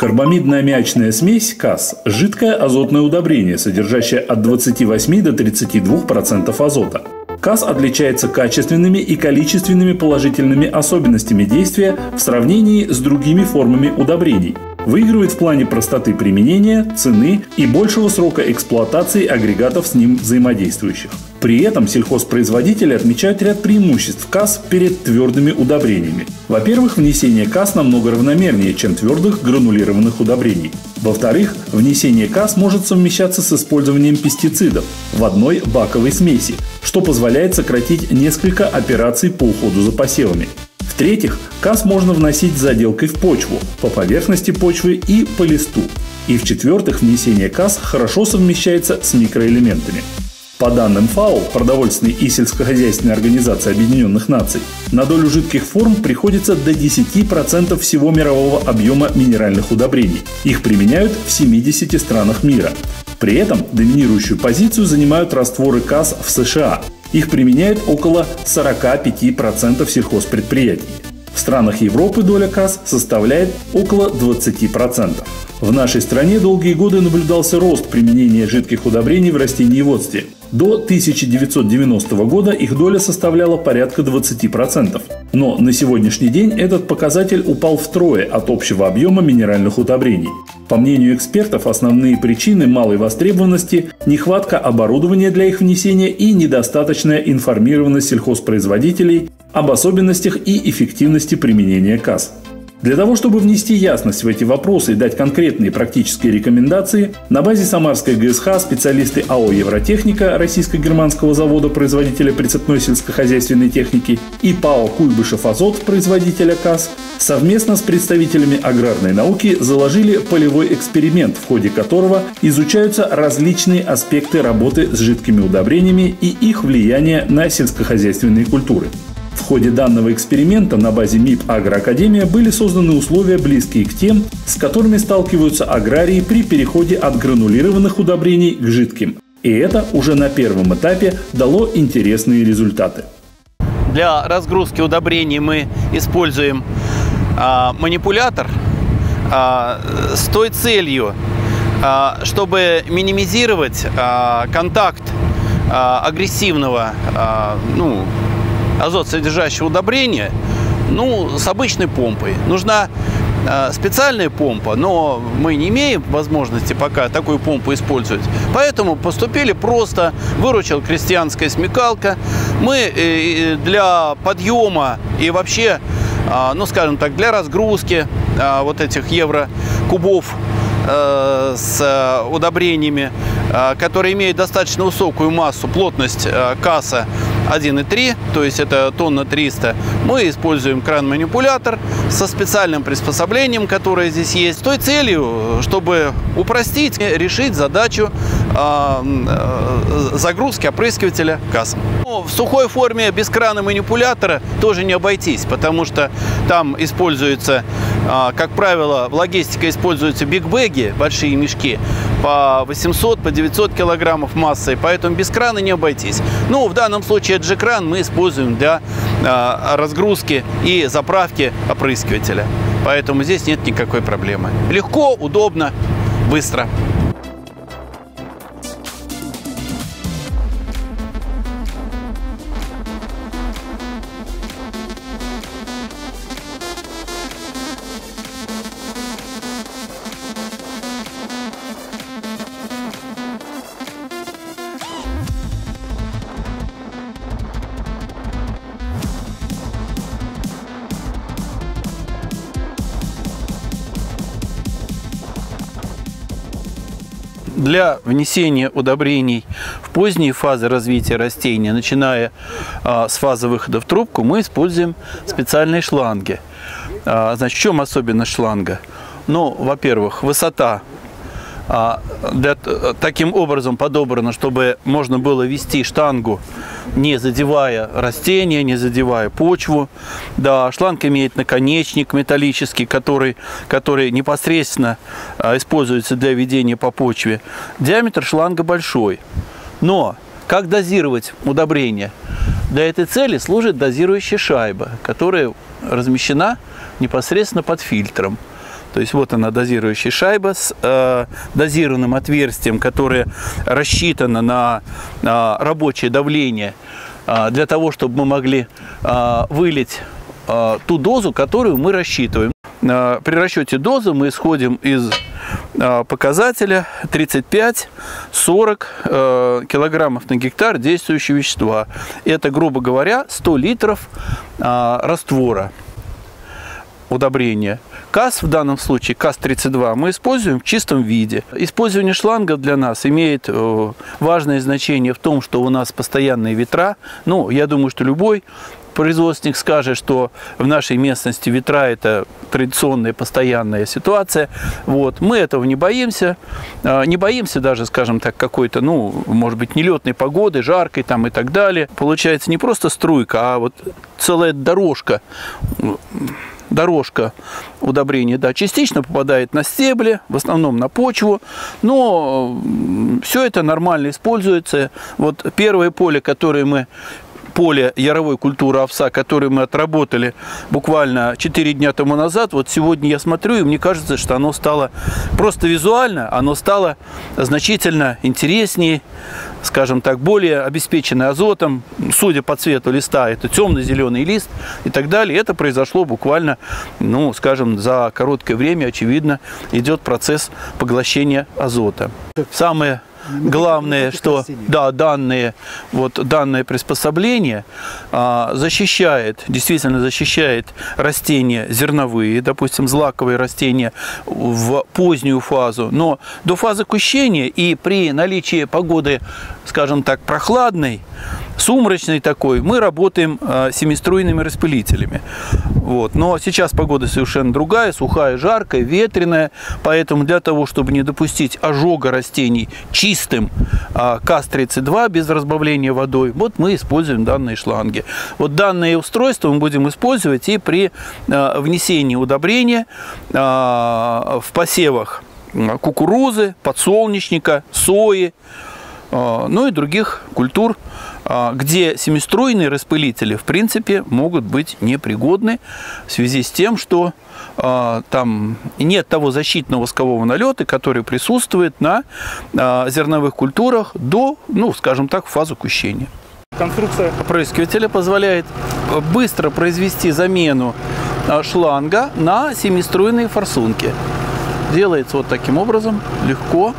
Карбамидно-аммиачная смесь КАС – жидкое азотное удобрение, содержащее от 28 до 32% азота. КАС отличается качественными и количественными положительными особенностями действия в сравнении с другими формами удобрений. Выигрывает в плане простоты применения, цены и большего срока эксплуатации агрегатов с ним взаимодействующих. При этом сельхозпроизводители отмечают ряд преимуществ КАС перед твердыми удобрениями. Во-первых, внесение КАС намного равномернее, чем твердых гранулированных удобрений. Во-вторых, внесение КАС может совмещаться с использованием пестицидов в одной баковой смеси, что позволяет сократить несколько операций по уходу за посевами. В-третьих, КАС можно вносить с заделкой в почву, по поверхности почвы и по листу. И в-четвертых, внесение КАС хорошо совмещается с микроэлементами. По данным ФАО, Продовольственной и сельскохозяйственной организации Объединенных Наций, на долю жидких форм приходится до 10% всего мирового объема минеральных удобрений. Их применяют в 70 странах мира. При этом доминирующую позицию занимают растворы КАС в США. Их применяют около 45% сельхозпредприятий. В странах Европы доля КАС составляет около 20%. В нашей стране долгие годы наблюдался рост применения жидких удобрений в растениеводстве. До 1990 года их доля составляла порядка 20%. Но на сегодняшний день этот показатель упал втрое от общего объема минеральных удобрений. По мнению экспертов, основные причины малой востребованности – нехватка оборудования для их внесения и недостаточная информированность сельхозпроизводителей об особенностях и эффективности применения КАС. Для того, чтобы внести ясность в эти вопросы и дать конкретные практические рекомендации, на базе Самарской ГСХ специалисты АО «Евротехника» российско-германского завода-производителя прицепной сельскохозяйственной техники и ПАО «Куйбышев Азот» производителя КАС совместно с представителями аграрной науки заложили полевой эксперимент, в ходе которого изучаются различные аспекты работы с жидкими удобрениями и их влияние на сельскохозяйственные культуры. В ходе данного эксперимента на базе МИП «Агроакадемия» были созданы условия, близкие к тем, с которыми сталкиваются аграрии при переходе от гранулированных удобрений к жидким. И это уже на первом этапе дало интересные результаты. Для разгрузки удобрений мы используем манипулятор с той целью, чтобы минимизировать контакт агрессивного азот-содержащего удобрения с обычной помпой. Нужна специальная помпа, но мы не имеем возможности пока такую помпу использовать. Поэтому поступили просто, выручила крестьянская смекалка. Мы для подъема и вообще, скажем так, для разгрузки вот этих еврокубов с удобрениями, которые имеют достаточно высокую массу, плотность КАСа 1,3, то есть это тонна 300, мы используем кран-манипулятор со специальным приспособлением, которое здесь есть, с той целью, чтобы упростить, решить задачу загрузки опрыскивателя КАСом. В сухой форме без крана-манипулятора тоже не обойтись, потому что там используется, как правило, в логистике используются бигбэги, большие мешки, по 800, по 900 килограммов массой, поэтому без крана не обойтись. В данном случае G-кран мы используем для разгрузки и заправки опрыскивателя, поэтому здесь нет никакой проблемы. Легко, удобно, быстро. Для внесения удобрений в поздние фазы развития растения, начиная с фазы выхода в трубку, мы используем специальные шланги. Значит, в чем особенность шланга? Во-первых, высота таким образом подобрана, чтобы можно было вести штангу, не задевая растения, не задевая почву. Да, шланг имеет наконечник металлический, который непосредственно используется для ведения по почве. Диаметр шланга большой. Но как дозировать удобрение? Для этой цели служит дозирующая шайба, которая размещена непосредственно под фильтром. То есть вот она, дозирующая шайба с дозированным отверстием, которое рассчитано на рабочее давление для того, чтобы мы могли вылить ту дозу, которую мы рассчитываем. При расчете дозы мы исходим из показателя 35-40 килограммов на гектар действующего вещества. Это, грубо говоря, 100 литров раствора удобрения. КАС в данном случае, КАС-32, мы используем в чистом виде. Использование шлангов для нас имеет важное значение в том, что у нас постоянные ветра. Ну, я думаю, что любой производственник скажет, что в нашей местности ветра – это традиционная постоянная ситуация. Вот. Мы этого не боимся. Не боимся даже, скажем так, какой-то, ну, может быть, нелетной погоды, жаркой там и так далее. Получается не просто струйка, а вот целая дорожка удобрения, да, частично попадает на стебли, в основном на почву, но все это нормально используется. Вот первое поле, поле яровой культуры овса, которое мы отработали буквально 4 дня тому назад, вот сегодня я смотрю, и мне кажется, что оно стало просто визуально, оно стало значительно интереснее, скажем так, более обеспеченное азотом, судя по цвету листа, это темно-зеленый лист и так далее. Это произошло буквально, ну, скажем, за короткое время, очевидно, идет процесс поглощения азота. Самое главное, что данное приспособление действительно защищает растения зерновые, допустим, злаковые растения в позднюю фазу, но до фазы кущения и при наличии погоды, скажем так, прохладной, сумрачной такой, мы работаем семиструйными распылителями. Вот. Но сейчас погода совершенно другая, сухая, жаркая, ветреная, поэтому для того, чтобы не допустить ожога растений чистым КАС-32 без разбавления водой, вот мы используем данные шланги. Вот данное устройство мы будем использовать и при внесении удобрения в посевах кукурузы, подсолнечника, сои, ну и других культур, где семиструйные распылители, в принципе, могут быть непригодны в связи с тем, что там нет того защитного воскового налета, который присутствует на зерновых культурах до, ну, скажем так, фазы кущения. Конструкция опрыскивателя позволяет быстро произвести замену шланга на семиструйные форсунки. Делается вот таким образом, легко.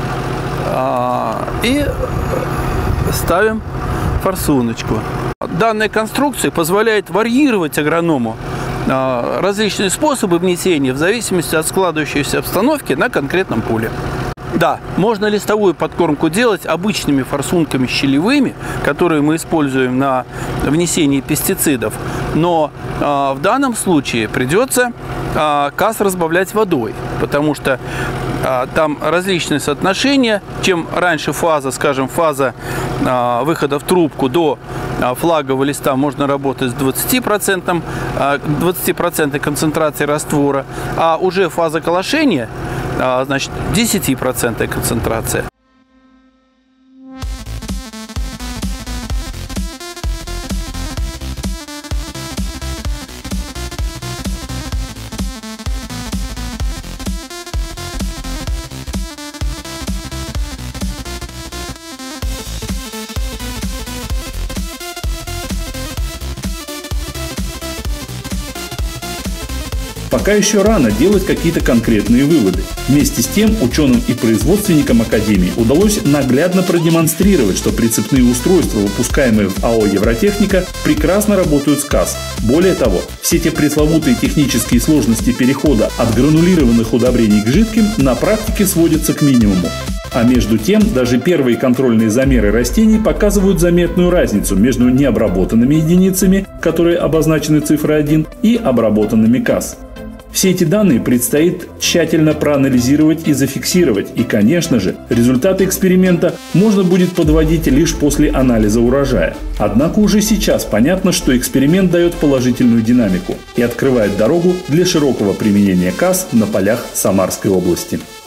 И ставим форсуночку. Данная конструкция позволяет варьировать агроному различные способы внесения в зависимости от складывающейся обстановки на конкретном поле. Да, можно листовую подкормку делать обычными форсунками щелевыми, которые мы используем на внесении пестицидов, но в данном случае придется КАС разбавлять водой, потому что там различные соотношения. Чем раньше фаза, скажем, фаза выхода в трубку до флагового листа, можно работать с 20% концентрации раствора, а уже фаза колошения, значит, 10% концентрация. Пока еще рано делать какие-то конкретные выводы. Вместе с тем, ученым и производственникам Академии удалось наглядно продемонстрировать, что прицепные устройства, выпускаемые в АО «Евротехника», прекрасно работают с КАС. Более того, все те пресловутые технические сложности перехода от гранулированных удобрений к жидким на практике сводятся к минимуму. А между тем, даже первые контрольные замеры растений показывают заметную разницу между необработанными единицами, которые обозначены цифрой 1, и обработанными КАС. Все эти данные предстоит тщательно проанализировать и зафиксировать, и, конечно же, результаты эксперимента можно будет подводить лишь после анализа урожая. Однако уже сейчас понятно, что эксперимент дает положительную динамику и открывает дорогу для широкого применения КАС на полях Самарской области.